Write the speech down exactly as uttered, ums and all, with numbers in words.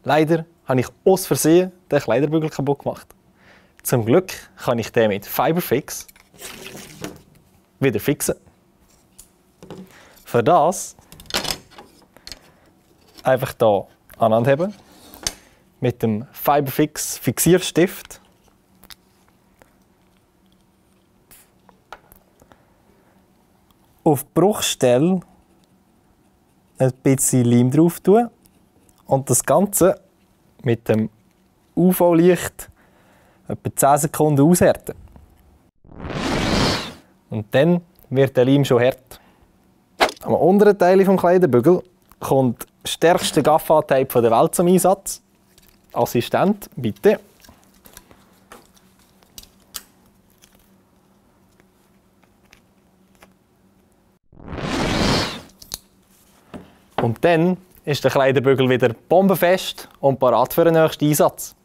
Leider habe ich aus Versehen den Kleiderbügel kaputt gemacht. Zum Glück kann ich den mit Fiberfix wieder fixen. Für das einfach hier aneinander heben mit dem Fiberfix Fixierstift. Auf die Bruchstelle ein bisschen Leim drauf tun und das Ganze mit dem U V-Licht etwa zehn Sekunden aushärten. Und dann wird der Leim schon hart. Am unteren Teil des Kleiderbügels kommt der stärkste Gaffa-Tape der Welt zum Einsatz. Assistent, bitte. Und dann ist der Kleiderbügel wieder bombenfest und parat für den nächsten Einsatz.